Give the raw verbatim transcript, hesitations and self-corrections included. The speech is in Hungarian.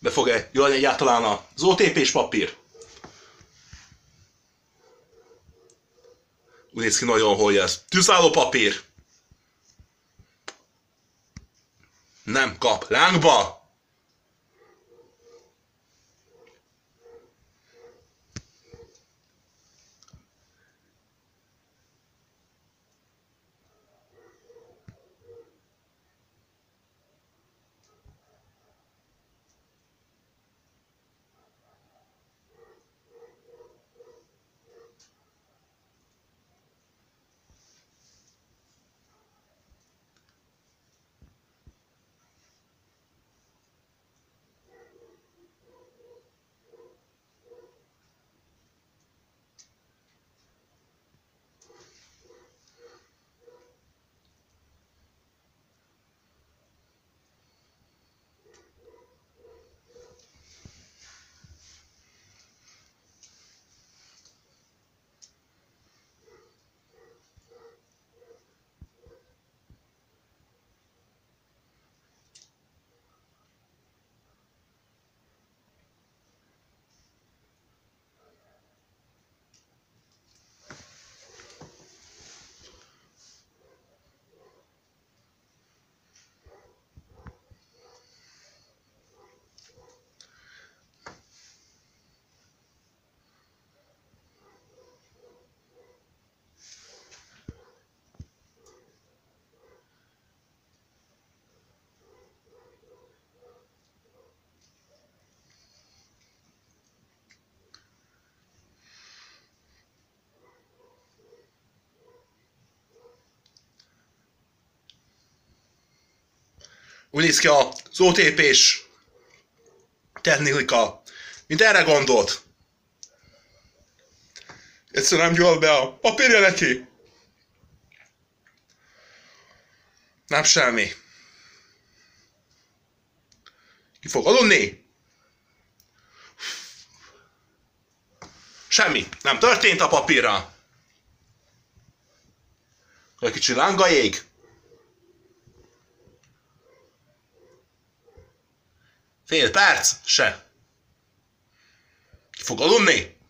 Be fog-e jönni egyáltalán az o té pés papír? Úgy néz ki nagyon, hogy ez tűzálló papír. Nem kap lángba. Úgy néz ki az o té pés technika, mint erre gondolt. Egyszerűen nem gyűlt be a papírja neki. Nem semmi. Ki fog aludni? Semmi. Nem történt a papírra. Egy kicsi lánga ég. Fél perc? Se. Ki fog aludni?